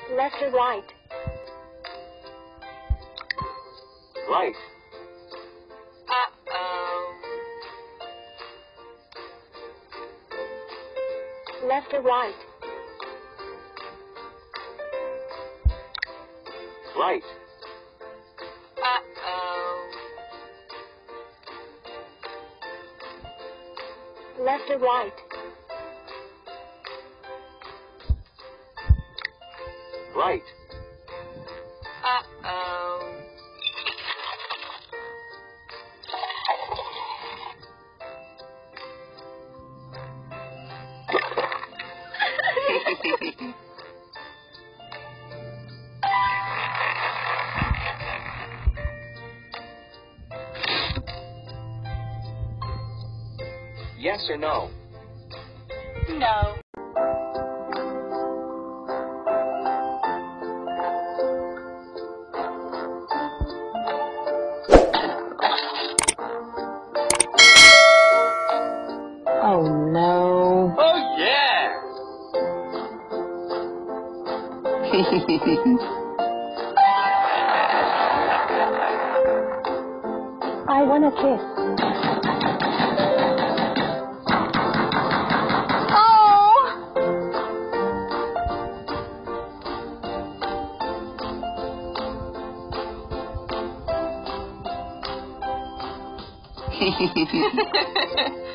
Left or right? Right. Left or right? Right. Left or right? Right. Yes or no? No. Oh no. Oh yeah! I want a kiss. Oh!